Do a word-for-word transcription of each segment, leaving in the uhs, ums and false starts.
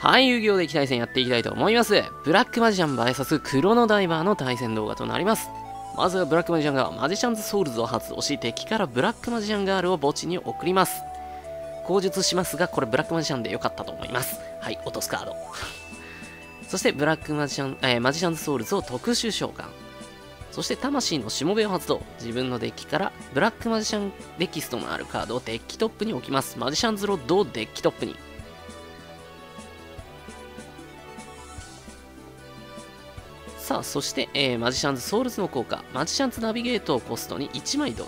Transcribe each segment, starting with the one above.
はい、遊戯王で対戦やっていきたいと思います。ブラックマジシャン ブイエス クロノダイバーの対戦動画となります。まずはブラックマジシャンがマジシャンズソウルズを発動し、敵からブラックマジシャンガールを墓地に送ります。口述しますが、これブラックマジシャンで良かったと思います。はい、落とすカード。そしてブラックマジシャン、えー、マジシャンズソウルズを特殊召喚。そして魂のしもべを発動。自分のデッキからブラックマジシャンデキストのあるカードをデッキトップに置きます。マジシャンズロッドをデッキトップに。さあ、そして、えー、マジシャンズソウルズの効果。マジシャンズナビゲートをコストにいちまいドロ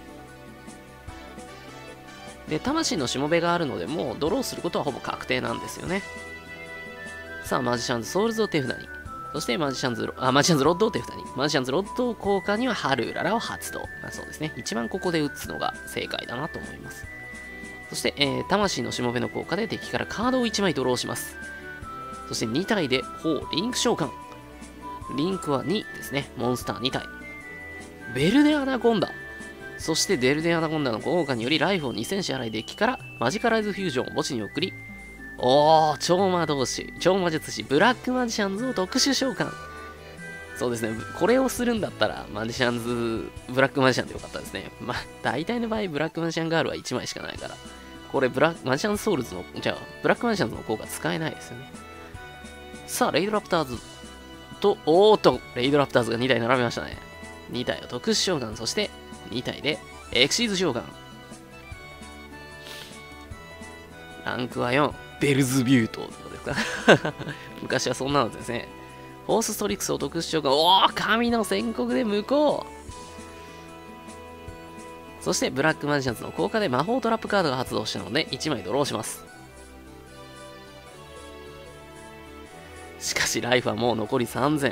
ー。で、魂のしもべがあるので、もうドローすることはほぼ確定なんですよね。さあ、マジシャンズソウルズを手札に。そしてマジシャンズロ、あ、マジシャンズロッドを手札に。マジシャンズロッド効果にはハルウララを発動。まあ、そうですね。一番ここで打つのが正解だなと思います。そして、えー、魂のしもべの効果でデッキからカードをいちまいドローします。そしてに体で、ほう、リンク召喚。リンクはにですね。モンスターに体。ベルデアナコンダ。そしてデルデアナコンダの効果によりライフをにせん支払いデッキからマジカライズフュージョンを墓地に送り、おー、超魔導士、超魔術師、ブラックマジシャンズを特殊召喚。そうですね、これをするんだったら、マジシャンズ、ブラックマジシャンでよかったですね。まあ、大体の場合、ブラックマジシャンガールはいちまいしかないから、これブラ、マジシャンズソウルズの、じゃあ、ブラックマジシャンズの効果使えないですよね。さあ、レイドラプターズと、おーっと、レイドラプターズがに体並びましたね。に体を特殊召喚、そしてに体でエクシーズ召喚。ランクはよん。ベルズビュートですか昔はそんなのですね。フォースストリクスを特殊召喚。おお、神の宣告で無効。そしてブラックマジシャンズの効果で魔法トラップカードが発動したのでいちまいドローします。しかしライフはもう残りさんぜん。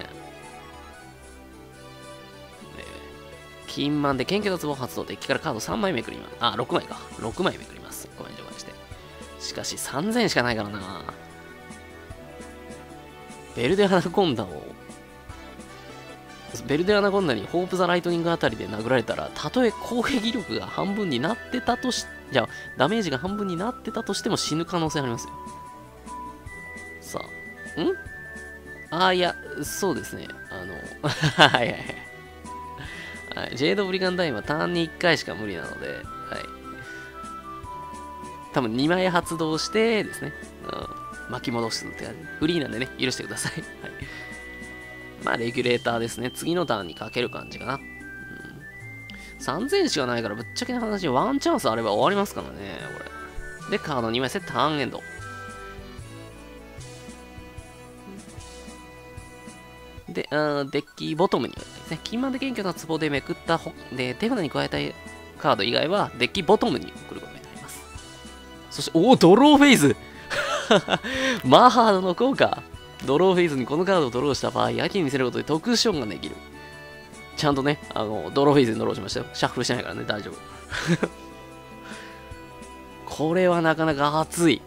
金満で謙虚な壺を発動。デッキからカードさんまいめくります。あ、ろくまいか。ろくまいめくります。ごめん、除外して。しかしさんぜんしかないからな。ベルデアナコンダを、ベルデアナコンダにホープ・ザ・ライトニングあたりで殴られたら、たとえ攻撃力が半分になってたとし、じゃあ、ダメージが半分になってたとしても死ぬ可能性ありますよ。さあ、んああ、いや、そうですね。あの、はいはいはい。はい、ジェイド・ブリガンダインはターンにいっかいしか無理なので、はい。多分にまい発動してですね、うん、巻き戻すって感じ。フリーなんでね、許してください。はい。まあ、レギュレーターですね。次のターンにかける感じかな。うん、さんぜんしかないから、ぶっちゃけな話、ワンチャンスあれば終わりますからね、これ。で、カードにまいセット、ターンエンド。で、あデッキボトムにはですね、金満で謙虚な壺でめくったほで手札に加えたカード以外はデッキボトムに送ることになります。そして、おお、ドローフェイズマハードの効果。ドローフェイズにこのカードをドローした場合、相手に見せることで特殊召喚ができる。ちゃんとね、あの、ドローフェイズにドローしましたよ。シャッフルしてないからね、大丈夫。これはなかなか熱い。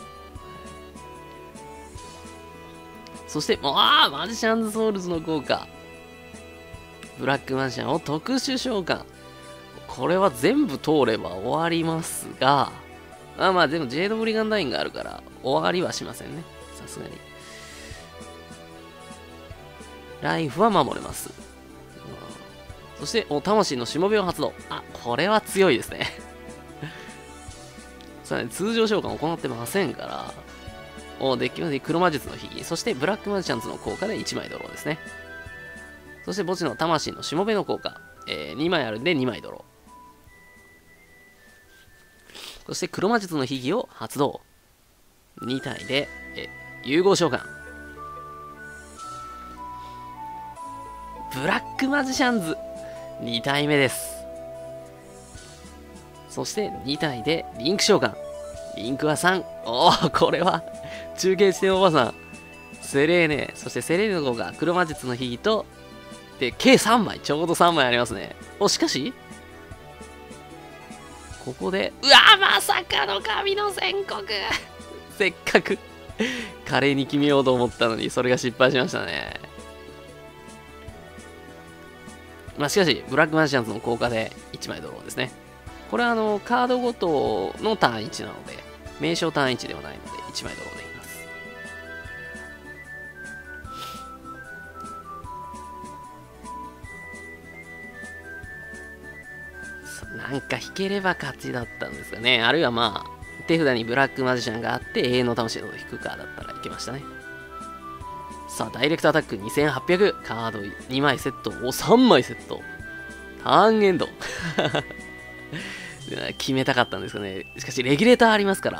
そして、ああ、マジシャンズソウルズの効果。ブラックマジシャンを特殊召喚。これは全部通れば終わりますが、あまあでもジェイド・ブリガンダインがあるから終わりはしませんね。さすがに。ライフは守れます。そして、お、魂のしもべを発動。あ、これは強いですね。さらに通常召喚を行ってませんから、おデッキまで黒魔術の秘技、そしてブラックマジシャンズの効果でいちまいドローですね。そして墓地の魂のしもべの効果、えー、にまいあるんでにまいドロー。そして黒魔術の秘技を発動。に体で、え融合召喚。ブラックマジシャンズに体目です。そしてに体でリンク召喚。リンクはさん。おお、これは中継地点おばさん。セレーネ。そしてセレーネの方が黒魔術の秘技と、で、計さんまい。ちょうどさんまいありますね。お、しかし、ここで、うわまさかの神の宣告せっかく、華麗に決めようと思ったのに、それが失敗しましたね。まあ、しかし、ブラックマジシャンズの効果でいちまいドローですね。これはあの、カードごとのターンいちなので、名称ターンいちではないので、いちまいドローできます。 なんか引ければ勝ちだったんですがね。あるいはまあ、手札にブラックマジシャンがあって永遠の魂の引くかだったらいけましたね。さあ、ダイレクトアタックにせんはっぴゃく。カードにまいセット。お、さんまいセット。ターンエンド。決めたかったんですよね。しかし、レギュレーターありますから。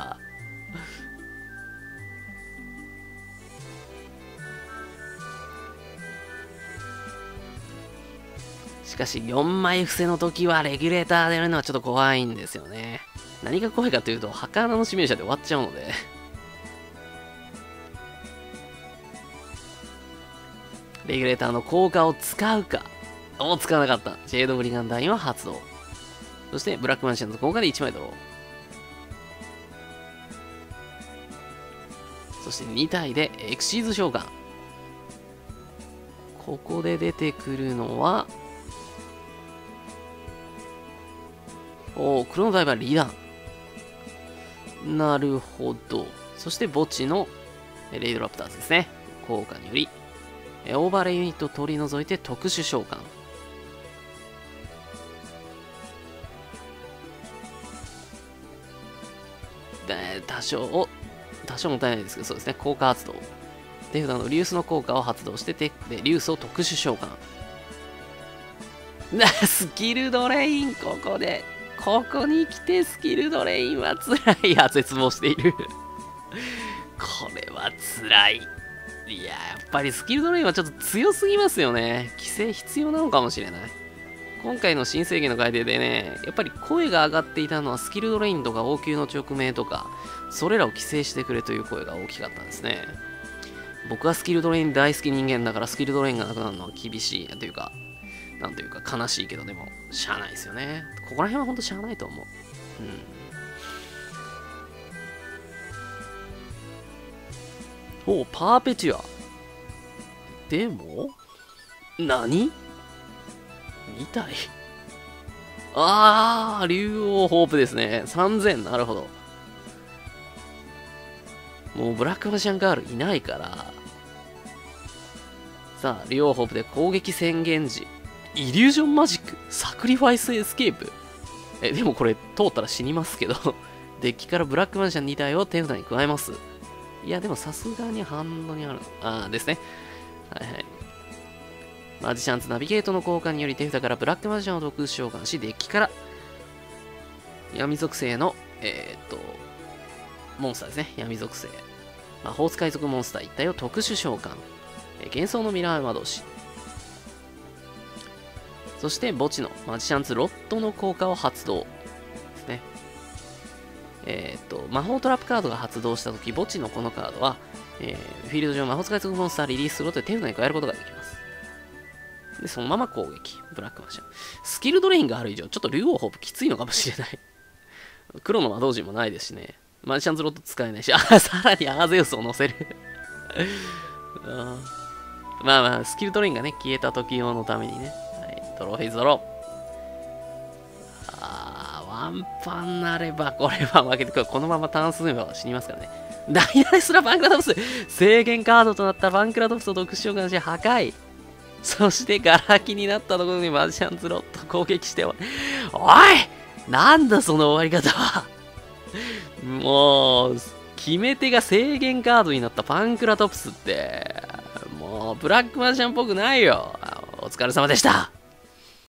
しかし、よんまい伏せの時はレギュレーターでやるのはちょっと怖いんですよね。何が怖いかというと、墓穴の指名者で終わっちゃうので。レギュレーターの効果を使うか。お、使わなかった。シェードブリガンダインは発動。そして、ブラックマンシャンの効果でいちまいドロー。そしてに体でエクシーズ召喚。ここで出てくるのは、おー、クロノダイバーリーダー。なるほど。そして墓地のレイドラプターズですね。効果により、オーバーレイユニットを取り除いて特殊召喚。で、多少、多少もったいないですけど、そうですね。効果発動。手札のリュースの効果を発動して、で、リュースを特殊召喚。な、スキルドレイン、ここで。ここに来てスキルドレインは辛い。や、絶望している。これは辛い。いや、やっぱりスキルドレインはちょっと強すぎますよね。規制必要なのかもしれない。今回の新制限の改定でね、やっぱり声が上がっていたのはスキルドレインとか応急の直命とか、それらを規制してくれという声が大きかったんですね。僕はスキルドレイン大好き人間だからスキルドレインがなくなるのは厳しいというか、なんというか悲しいけど、でも、しゃあないですよね。ここら辺はほんとしゃあないと思う。うん。お、パーペチュア。でも、何 ?に 体あー、竜王ホープですね。さんぜん、なるほど。もうブラックマジシャンガールいないから。さあ、竜王ホープで攻撃宣言時。イリュージョンマジックサクリファイスエスケープえ、でもこれ通ったら死にますけどデッキからブラックマジシャンに体を手札に加えます。いや、でもさすがにハンドにあるの。あーですね。はいはい。マジシャンズナビゲートの効果により手札からブラックマジシャンを特殊召喚し、デッキから闇属性の、えー、っと、モンスターですね。闇属性。魔法使い属モンスター一体を特殊召喚。えー、幻想のミラー魔導士。そして墓地のマジシャンズロットの効果を発動ですね。えっと、魔法トラップカードが発動したとき、墓地のこのカードは、えー、フィールド上魔法使い属モンスターリリースすることで手札に加えることができます。で、そのまま攻撃。ブラックマジシャン。スキルドレインがある以上、ちょっと竜王ホープきついのかもしれない。黒の魔導陣もないですしね。マジシャンズロット使えないし、あ、さらにアーゼウスを乗せるあ。まあまあ、スキルドレインがね、消えた時用のためにね。ドローフェイズドロー。あー、ワンパンなれば、これは負けてくる。このままターン進めば死にますからね。ダイナレスラバンクラトプス制限カードとなったバンクラトプスを特殊召喚し破壊。そしてガラ空きになったところにマジシャンズロット攻撃しておいなんだその終わり方はもう、決め手が制限カードになったバンクラトプスって、もうブラックマジシャンっぽくないよ。お疲れ様でした。